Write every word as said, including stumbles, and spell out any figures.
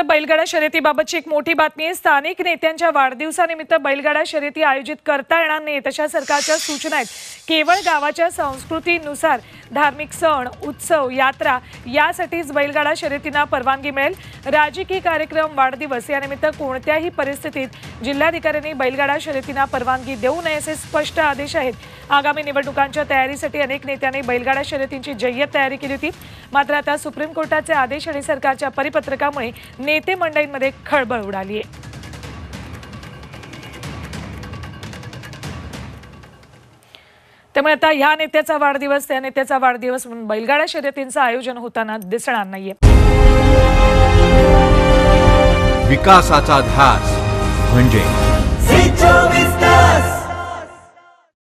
बैलगाडा शर्यतीबाबतची एक मोठी बातमी आहे। स्थानिक नेत्यांच्या वाढदिवसानिमित्त बैलगाडा शर्यती आयोजित करता येणार नाही तशा सरकारच्या सूचना आहेत। केवळ गावाच्या संस्कृतीनुसार धार्मिक सण, उत्सव, यात्रा यासाठीच बैलगाडा शर्यतींना परवानगी मिळेल। राजकीय कार्यक्रम, वाढदिवस यानिमित्त कोणत्याही परिस्थितीत जिल्हाधिकाऱ्यांनी बैलगाडा शर्यतींना परवानगी देऊ नये असे स्पष्ट आदेश आहेत। आगामी निवडणुकांच्या तयारीसाठी अनेक नेत्यांनी बैलगाडा शर्यतींची जय्यत तयारी केली होती, मात्र आता सुप्रीम कोर्टाचे आदेश आणि सरकारच्या परिपत्रकामुळे नेते मंडळींमध्ये खळबळ उडाली आहे। त्यामुळे आता ह्या नेत्याचा वाढदिवस त्या नेत्याचा वाढदिवस म्हणून बैलगाडा शर्यतींचं आयोजन होताना दिसणार नाहीये। विकासाचा ध्यास म्हणजे